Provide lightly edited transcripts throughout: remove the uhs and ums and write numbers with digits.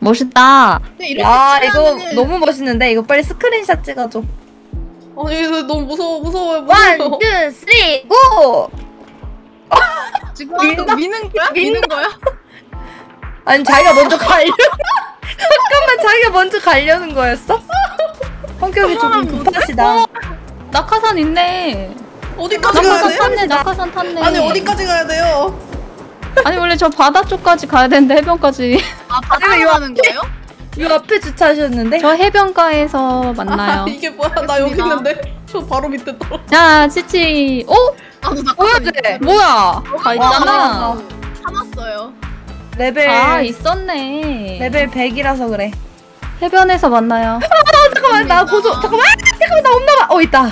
멋있다. 야 이거 너무 멋있는데? 이거 빨리 스크린샷 찍어줘. 아니 너무 무서워요. 1, 2, 3, 고! 지금 미는 거야? 미는 거야? 아니 자기가 먼저 가려. 잠깐만 자기가 먼저 가려는 거였어? 성격이 조금 급하시다. 낙하산 있네. 어디까지 가야 낙하산 돼? 탔네. 낙하산 탔네. 아니 어디까지 가야 돼요? 아니 원래 저 바다 쪽까지 가야 되는데 해변까지. 아 바다로 가는 거예요? 이 앞에 주차하셨는데? 저 해변가에서 만나요. 이게 뭐야? 나 여기 있는데 저 바로 밑에 떨어. 자 치치. 어? 나도 뭐야 낙하산 돼? 뭐야? 가 있잖아. 참았어요. 레벨 아 있었네. 레벨 100이라서 그래. 해변에서 만나요. 잠깐만 나 고소 잠깐만 나 없나봐. 있다.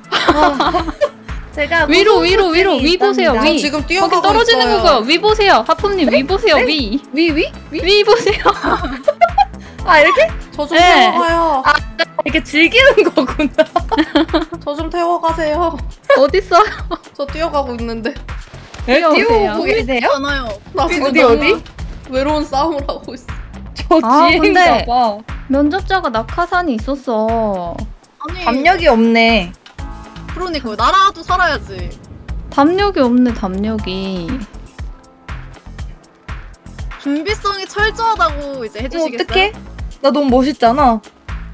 제가 위로 위 보세요. 나 위. 지금 거기 뛰어가고 떨어지는 있어요. 거고요. 위 보세요. 하품님 위 보세요. 위. 위 보세요. 아 이렇게? 저 좀 네. 태워가요. 이렇게 즐기는 거구나. 저 좀 태워가세요. 어딨어? 저 뛰어가고 있는데. 뛰어오세요. 뛰어오고 계세요? 많아요. 나 지금 어디, 너무 어디? 외로운 싸움을 하고 있어. 저 아, 뒤에인가 근데- 봐. 면접자가 낙하산이 있었어. 아니 담력이 없네. 그러니까요. 나라도 살아야지. 담력이 없네. 담력이. 준비성이 철저하다고 이제 해주시겠어요? 어떡해? 나 너무 멋있잖아.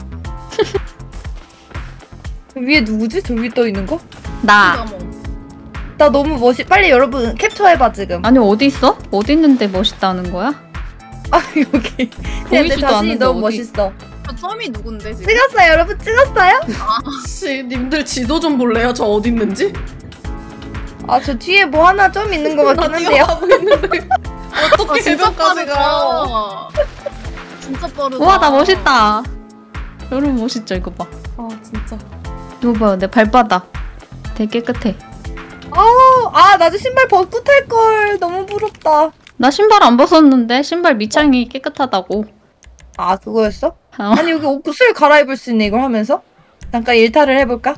위에 누구지? 저 위에 떠 있는 거? 나. 나 너무 빨리 여러분 캡처해봐 지금. 아니 어디 있어? 어디 있는데 멋있다는 거야? 아 여기. 근데 내 보이지도 자신이 않는데 너무 어디? 멋있어. 저 점이 누군데 지금? 찍었어요 여러분 찍었어요? 혹시 님들 지도 좀 볼래요? 저 어디 있는지? 아 저 뒤에 뭐 하나 좀 있는 것 같긴 나 한데요. 뛰어가고 있는데 어떻게 해변까지 가요? 진짜 빠르다. 우와 나 멋있다. 여러분 멋있죠 이거 봐. 아 진짜. 이거 봐요 내 발바닥. 되게 깨끗해. 나도 신발 벗고 탈 걸. 너무 부럽다. 나 신발 안 벗었는데 신발 밑창이 깨끗하다고. 아 그거였어? 어. 아니 여기 옷을 갈아입을 수 있네 이걸 하면서? 잠깐 일탈을 해볼까?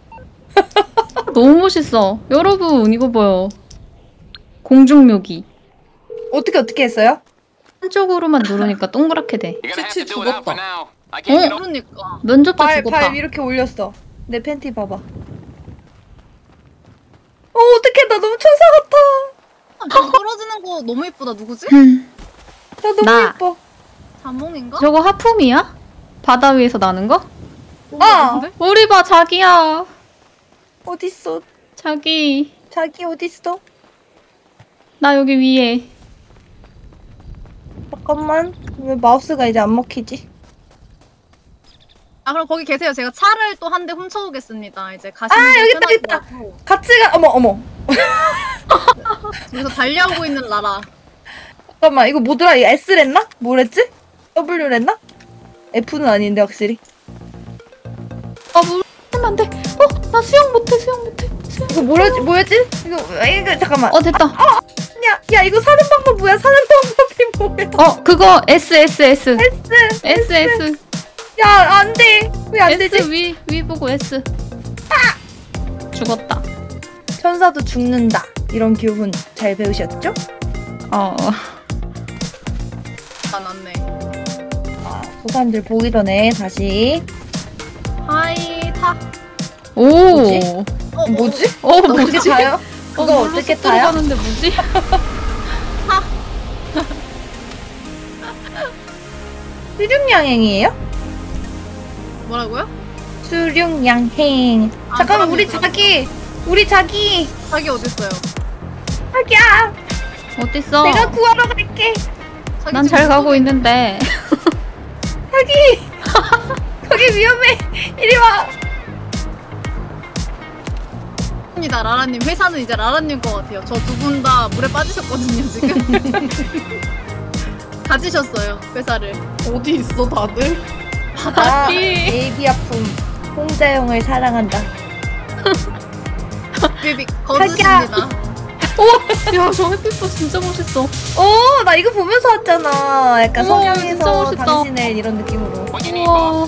너무 멋있어. 여러분 이거 봐요. 공중묘기. 어떻게 했어요? 한쪽으로만 누르니까 동그랗게 돼. 치치 죽었다. 그러니까. 면접자 죽었다. 발 이렇게 올렸어. 내 팬티 봐봐. 어떡해 나 너무 천사 같아. 저 떨어지는 거 너무 예쁘다. 누구지? 나 너무 나. 예뻐. 자몽인가? 저거 하품이야? 바다 위에서 나는 거? 모르겠는데? 우리 봐 자기야. 어딨어? 자기. 자기 어딨어? 나 여기 위에. 잠깐만. 왜 마우스가 이제 안 먹히지? 아 그럼 거기 계세요. 제가 차를 또 한 대 훔쳐오겠습니다. 이제 가시는 게 여기 있다, 편할 여기 있다. 것 같고. 같이 가. 어머. 여기서 달려오고 있는 라라. 잠깐만 이거 뭐더라? 이거 S랬나? 뭐랬지? W랬나? F는 아닌데 확실히. 물면 안 돼. 나 수영 못해. 이거 뭐였지? 이거 잠깐만. 됐다. 야 이거 사는 방법 뭐야? 사는 방법이 뭐야? 그거 S. S. 야 안돼. 왜 안 되지? S 위 보고 S. 죽었다. 천사도 죽는다. 이런 교훈 잘 배우셨죠? 안 왔네. 소사람들 보기 전에 다시. 하이 타. 오. 뭐지? 뭐지? 어떻게 타요? 그거 어떻게 타요? 가는데 뭐지? 수륙양행이에요? 뭐라고요? 수륙양행. 잠깐만 우리 자기. 자기 어딨어요? 자기야. 어딨어? 내가 구하러 갈게. 자기 난 지금 잘 가고 무슨- 있는데. 자기. 거기 위험해. 이리 와. 입니다. 라라님 회사는 이제 라라님 것 같아요. 저 두 분 다 물에 빠지셨거든요 지금. 가지셨어요 회사를. 어디 있어 다들? 나 애기 아픔. 홍자영을 사랑한다. 비비 거두십니다. 야, 저 햇빛도 진짜 멋있어. 나 이거 보면서 왔잖아. 약간 우와, 진짜 성향에서 멋있다. 당신의 이런 느낌으로. 우와.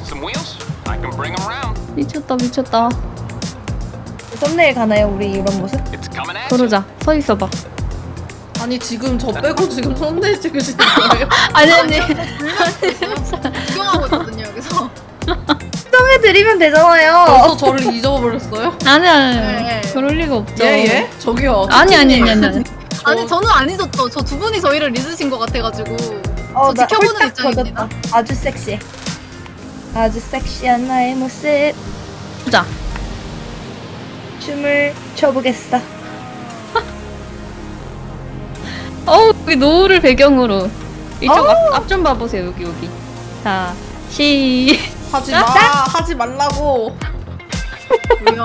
미쳤다. 썸네일 가나요? 우리 이런 모습? 그러자. 서 있어봐. 아니 지금 저 빼고 지금 손대 찍으시는 거예요? 아니. 구경하고 있거든요 여기서. 해드리면 되잖아요. 벌써 저를 잊어버렸어요? 아니. 네. 그럴 리가 없죠. 예? 저기요. 아니. 아니 저는 안 잊었죠. 저 두 분이 저희를 잊으신 것 같아가지고. 나 저 지켜보는 홀딱 입장입니다. 젖었다. 아주 섹시해. 아주 섹시한 나의 모습. 보자. 춤을 춰보겠어. 여기 노을을 배경으로. 이쪽 앞 좀 봐보세요. 여기. 자, 하지 마. 하지 말라고. 이야.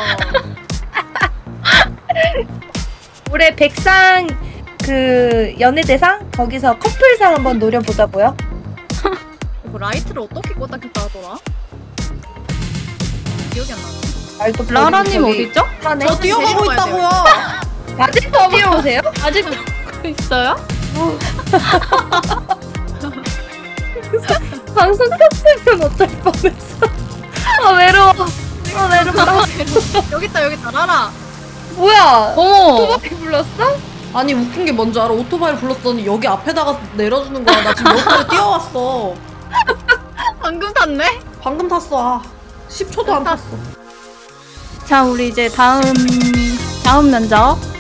올해 백상 그 연예대상 거기서 커플상 한번 노려보자고요. 이거 라이트를 어떻게 껐다 켰다 하더라? 기억이 안 나네. 말도 라라님 어딨죠? 하네. 저 뛰어가고 데리러 가야 있다고요. 아직도 뛰어오세요? 아직도 있어요? 방송 켰으면 어쩔 뻔했어. 외로워. 외롭다. 여기 있다 라라. 뭐야? 어머. 토박이 불렀어? 아니 웃긴 게 뭔지 알아? 오토바이 불렀더니 여기 앞에다가 내려주는 거야. 나 지금 여기까지 뛰어왔어. 방금 탔네? 방금 탔어. 10초도 안 탔어. 자, 우리 이제 다음 면접